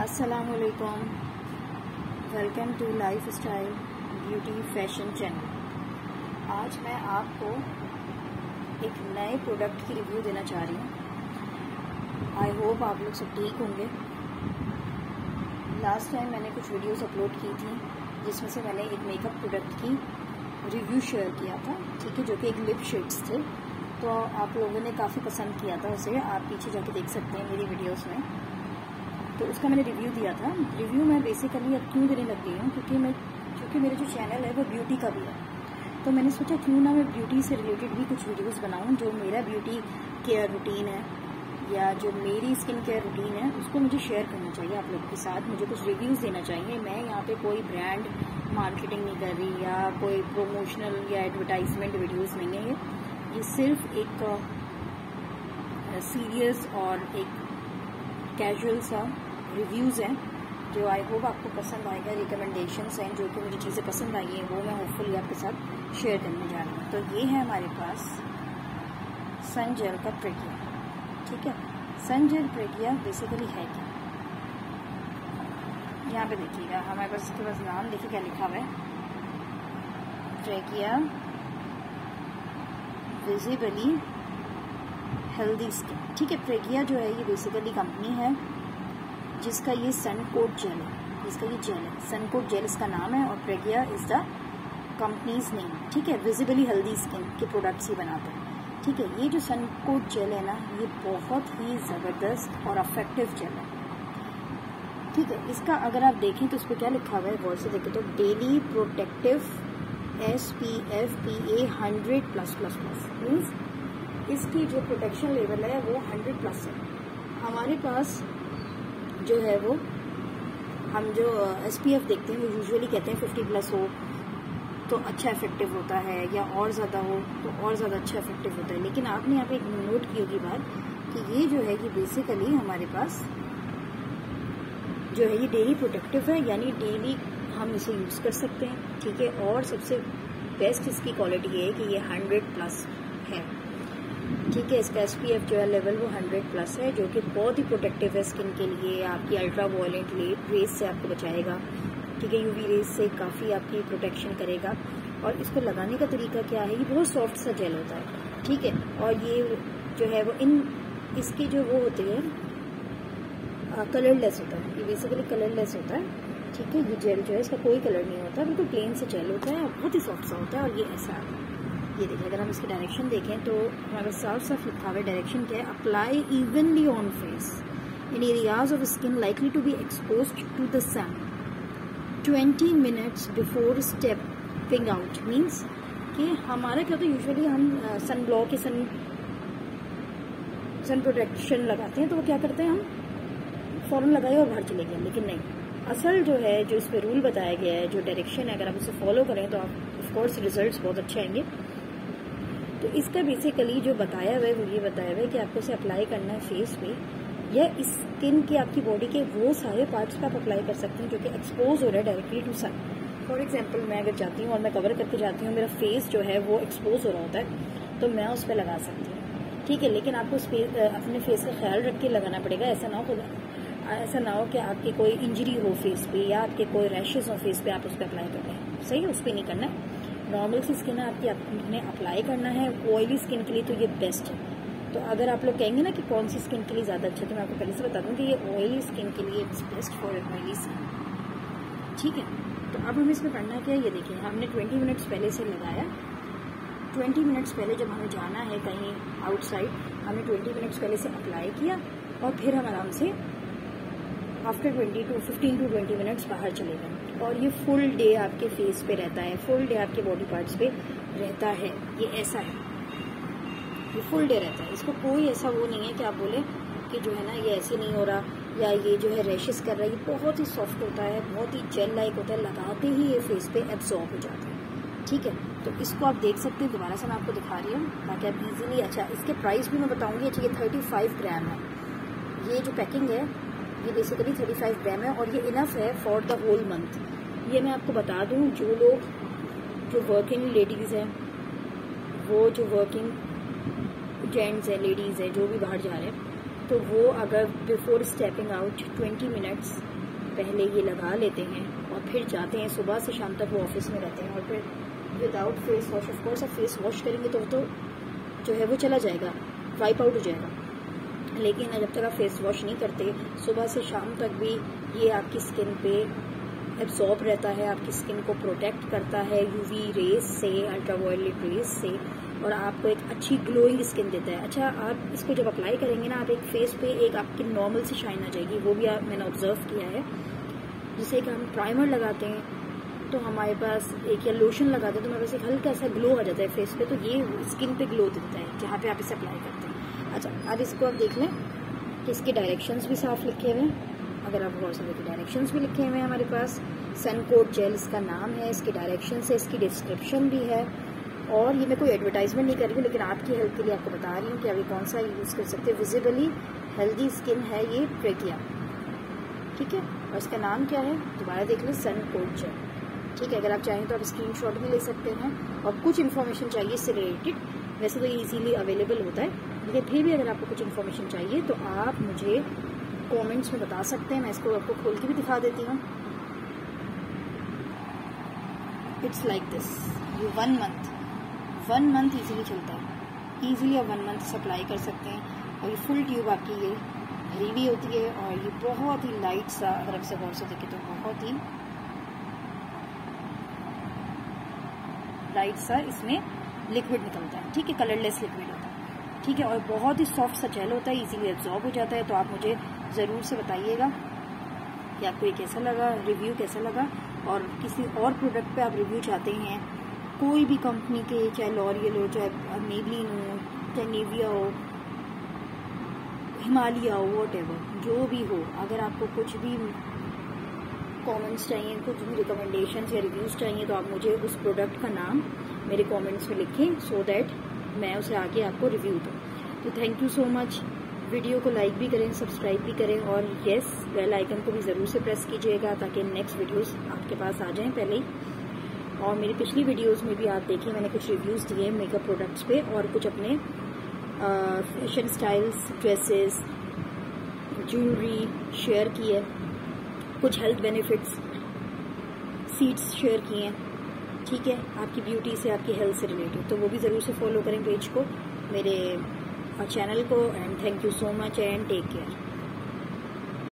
अस्सलामुअलैकुम, welcome to life style beauty fashion channel. आज मैं आपको एक नए प्रोडक्ट की रिव्यू देना चाह रही हूँ। आई होप आप लोग सब ठीक होंगे। लास्ट टाइम मैंने कुछ वीडियोस अपलोड की थी जिसमें से मैंने एक मेकअप प्रोडक्ट की रिव्यू शेयर किया था, ठीक है, जो कि एक लिप शेड्स थे। तो आप लोगों ने काफ़ी पसंद किया था उसे, आप पीछे जाके देख सकते हैं मेरी वीडियोस में। तो उसका मैंने रिव्यू दिया था। रिव्यू मैं बेसिकली अब क्यों देने लग गई हूँ, क्योंकि मेरा जो चैनल है वो ब्यूटी का भी है। तो मैंने सोचा क्यों ना मैं ब्यूटी से रिलेटेड भी कुछ वीडियोस बनाऊँ। जो मेरा ब्यूटी केयर रूटीन है या जो मेरी स्किन केयर रूटीन है उसको मुझे शेयर करना चाहिए आप लोगों के साथ। मुझे कुछ रिव्यूज़ देना चाहिए। मैं यहाँ पे कोई ब्रांड मार्केटिंग नहीं कर रही या कोई प्रोमोशनल या एडवर्टाइजमेंट वीडियोज़ नहीं है। ये सिर्फ एक सीरियस और एक कैजुअल सा रिव्यूज़ हैं जो आई होप आपको पसंद आएगा। रिकमेंडेशंस हैं जो कि मुझे चीज़ें पसंद आई हैं, वो मैं होपफुली आपके साथ शेयर करने जा रही हूँ। तो ये है हमारे पास सन जेल का प्रेगिया, ठीक है। सन जेल प्रेगिया बेसिकली है क्या, यहाँ पे देखिएगा हमारे पास इसके पास नाम देखिए क्या लिखा हुआ है, प्रेगिया विजिबली हेल्दी स्किन, ठीक है। प्रेगिया जो है ये बेसिकली कंपनी है जिसका ये सनकोट जेल है, जिसका ये जेल है सनकोट जेल इसका नाम है और प्रेगिया इज द कंपनीज नेम, ठीक है। विजिबली हेल्दी स्किन के प्रोडक्ट्स ही बनाते हैं, ठीक है। ये जो सनकोट जेल है ना, ये बहुत ही ज़बरदस्त और इफेक्टिव जेल है, ठीक है। इसका अगर आप देखें तो इस पर क्या लिखा हुआ है, गौर से देखें तो daily protective SPF PA 100+++ means इसकी जो प्रोटेक्शन लेवल है वो 100+ है। हमारे पास जो है वो हम जो SPF देखते हैं वो यूजुअली कहते हैं 50+ हो तो अच्छा इफेक्टिव होता है, या और ज़्यादा हो तो और ज़्यादा अच्छा इफेक्टिव होता है। लेकिन आपने यहाँ पे एक नोट की होगी बात कि ये जो है ये बेसिकली हमारे पास जो है ये डेली प्रोटेक्टिव है, यानी डेली हम इसे यूज़ कर सकते हैं, ठीक है। और सबसे बेस्ट इसकी क्वालिटी है कि ये 100+ है, ठीक है। इसका SPF जो है लेवल वो 100+ है, जो कि बहुत ही प्रोटेक्टिव है स्किन के लिए। आपकी अल्ट्रा वायलेट रेज से आपको बचाएगा, ठीक है। UV रेज से काफ़ी आपकी प्रोटेक्शन करेगा। और इसको लगाने का तरीका क्या है, ये बहुत सॉफ्ट सा जेल होता है, ठीक है। और ये जो है वो इसके जो वो होते हैं कलरलेस होता है, ये बेसिकली कलरलेस होता है, ठीक है। ये जेल जो है इसका कोई कलर नहीं होता, बिल्कुल प्लेन से जेल होता है और बहुत ही सॉफ्ट सा होता है। और ये ऐसा है, ये देखिए अगर हम इसकी डायरेक्शन देखें तो हमारे साफ साफ लिखा हुआ है डायरेक्शन क्या है, apply evenly on face in areas of skin likely to be exposed to the sun 20 minutes before stepping out. Means कि हमारा क्या होता है, यूजुअली हम सन ब्लॉक या सन प्रोटेक्शन लगाते हैं तो वो क्या करते हैं, हम फ़ौरन लगाए और बाहर चले गए। लेकिन नहीं, असल जो है जो इस पर रूल बताया गया है, जो डायरेक्शन है, अगर आप उसे फॉलो करें तो आप ऑफकोर्स रिजल्ट्स बहुत अच्छे आएंगे। तो इसका बेसिकली जो बताया हुआ है वो ये बताया हुआ है कि आपको इसे अप्लाई करना है फेस पे या स्किन के आपकी बॉडी के वो सारे पार्ट्स पे आप अप्लाई कर सकते हैं जो कि एक्सपोज हो रहा है directly to sun. For example मैं अगर जाती हूँ और मैं कवर करके जाती हूँ, मेरा फेस जो है वो एक्सपोज हो रहा होता है तो मैं उस पर लगा सकती हूँ, ठीक है। लेकिन आपको अपने फेस का ख्याल रख के लगाना पड़ेगा। ऐसा ना हो कि आपकी कोई इंजरी हो फेस पे या आपके कोई रैशेज हो फेस पे, आप उस पर अप्लाई कर रहे हैं, सही है, उस पर नहीं करना है। नॉर्मल सी स्किन है आपकी, आपने अप्लाई करना है। ऑयली स्किन के लिए तो ये बेस्ट है। तो अगर आप लोग कहेंगे ना कि कौन सी स्किन के लिए ज़्यादा अच्छा, तो मैं आपको पहले से बता दूं कि ये ऑयली स्किन के लिए it's best for oily skin, ठीक है। तो अब हमें इसमें करना क्या है, ये देखिए हमने 20 मिनट्स पहले से लगाया। 20 मिनट्स पहले जब हमें जाना है कहीं आउटसाइड, हमने 20 मिनट्स पहले से अप्लाई किया और फिर हम आराम से आफ्टर 15 to 20 मिनट्स बाहर चले गए। और ये फुल डे आपके फेस पे रहता है, फुल डे आपके बॉडी पार्ट्स पे रहता है। ये ऐसा है, ये फुल डे रहता है। इसको कोई ऐसा वो नहीं है कि आप बोले कि जो है ना ये ऐसे नहीं हो रहा या ये जो है रैशेस कर रहा है। ये बहुत ही सॉफ्ट होता है, बहुत ही जेल लाइक होता है, लगाते ही ये फेस पे एब्जॉर्ब हो जाता है, ठीक है। तो इसको आप देख सकते हैं, दोबारा से मैं आपको दिखा रही हूँ ताकि आप इजीली। अच्छा, इसके प्राइस भी मैं बताऊंगी। अच्छा, ये 35 ग्राम है, ये जो पैकिंग है ये बेसिकली 35 ग्राम है और ये इनफ है फॉर द होल मंथ। ये मैं आपको बता दूं, जो लोग जो वर्किंग लेडीज़ हैं, वो जो वर्किंग जेंट्स हैं, लेडीज़ हैं, जो भी बाहर जा रहे हैं, तो वो अगर बिफोर स्टेपिंग आउट 20 मिनट्स पहले ये लगा लेते हैं और फिर जाते हैं, सुबह से शाम तक वो ऑफिस में रहते हैं, और फिर without face wash, of course आप फेस वॉश करेंगे तो जो है वो चला जाएगा, वाइप आउट हो जाएगा, लेकिन जब तक आप फेस वॉश नहीं करते सुबह से शाम तक भी ये आपकी स्किन पे एब्जॉर्ब रहता है, आपकी स्किन को प्रोटेक्ट करता है यूवी रेज से, अल्ट्रावायलेट रेज से, और आपको एक अच्छी ग्लोइंग स्किन देता है। अच्छा, आप इसको जब अप्लाई करेंगे ना, आप एक फेस पे एक आपकी नॉर्मल सी शाइन आ जाएगी, वो भी मैंने ऑब्जर्व किया है। जिसे कि हम प्राइमर लगाते हैं तो हमारे पास एक, या लोशन लगाते हैं तो हमारे पास एक हल्का सा ग्लो आ जाता है फेस पे, तो ये स्किन पे ग्लो देता है जहाँ पे आप इसे अप्लाई करते हैं। अच्छा, अब इसको आप देख लें कि इसके डायरेक्शंस भी साफ लिखे हुए हैं। अगर आप गौर से देखिए, डायरेक्शंस भी लिखे हुए हैं हमारे पास। सन कोट जेल इसका नाम है, इसके डायरेक्शंस है, इसकी डिस्क्रिप्शन भी है। और ये मैं कोई एडवर्टाइजमेंट नहीं कर रही हूँ, लेकिन आपकी हेल्प के लिए आपको बता रही हूँ कि अभी कौन सा यूज़ कर सकते हैं। विजिबली हेल्दी स्किन है ये ट्रेकिया, ठीक है। और इसका नाम क्या है दोबारा देख लें, सन कोट जेल, ठीक है। अगर आप चाहें तो आप स्क्रीनशॉट भी ले सकते हैं, और कुछ इन्फॉर्मेशन चाहिए इससे रिलेटेड, वैसे तो ये इजीली अवेलेबल होता है, लेकिन फिर भी अगर आपको कुछ इन्फॉर्मेशन चाहिए तो आप मुझे कमेंट्स में बता सकते हैं। मैं इसको आपको खोल के भी दिखा देती हूँ। इट्स लाइक दिस, ये 1 मंथ इजीली चलता है, इजीली आप 1 मंथ सप्लाई कर सकते हैं। और ये फुल ट्यूब आपकी ये भरी हुई होती है, और ये बहुत ही लाइट सा, अगर आप से गौर से देखें तो बहुत ही लाइट सा इसमें लिक्विड निकलता है, ठीक है, कलरलेस लिक्विड होता है, ठीक है। और बहुत ही सॉफ्ट सा जेल होता है, इजीली एब्जॉर्ब हो जाता है। तो आप मुझे ज़रूर से बताइएगा कि आपको ये कैसा लगा, रिव्यू कैसा लगा, और किसी और प्रोडक्ट पे आप रिव्यू चाहते हैं, कोई भी कंपनी के, चाहे लॉरियल हो, चाहे मेबलिन हो, चाहे निविया हो, हिमालय हो, व्हाटएवर जो भी हो, अगर आपको कुछ भी कमेंट्स चाहिए, कुछ भी रिकमेंडेशंस या रिव्यूज़ चाहिए, तो आप मुझे उस प्रोडक्ट का नाम मेरे कमेंट्स में लिखें, सो दैट मैं उसे आगे आपको रिव्यू दूँ। तो thank you so much. Video को लाइक भी करें, सब्सक्राइब भी करें, और येस बेल आइकन को भी ज़रूर से प्रेस कीजिएगा ताकि नेक्स्ट वीडियोस आपके पास आ जाएं पहले ही। और मेरी पिछली वीडियोस में भी आप देखिए, मैंने कुछ रिव्यूज़ दिए मेकअप प्रोडक्ट्स पे, और कुछ अपने fashion styles, dresses, jewellery share की है, कुछ हेल्थ बेनिफिट्स, सीड्स शेयर किए हैं, ठीक है, आपकी ब्यूटी से, आपकी हेल्थ से रिलेटेड। तो वो भी ज़रूर से फॉलो करें पेज को, मेरे चैनल को। And thank you so much and take care.